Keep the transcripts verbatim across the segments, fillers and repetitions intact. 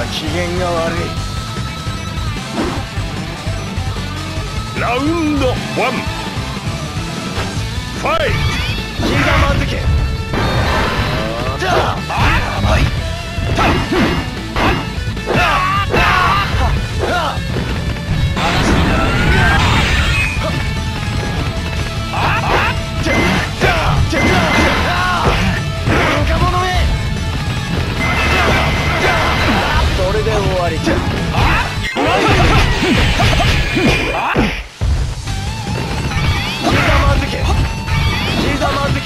は機嫌が悪い。 ラウンドワンファイト。 ひざまずけ。甘い。それで終わり。ひざまずけ。ひざまずけ。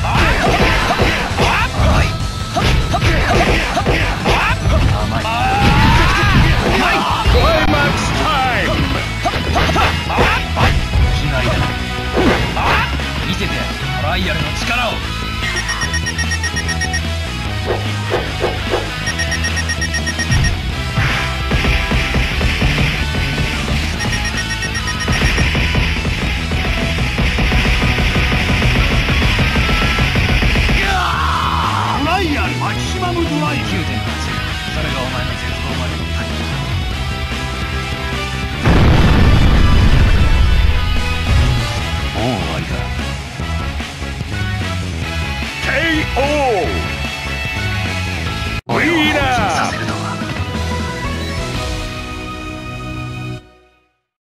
見せてやるトライアルの力を。トライアルマキシマムドライ きゅうてんはち。それがお前の絶望までの滝。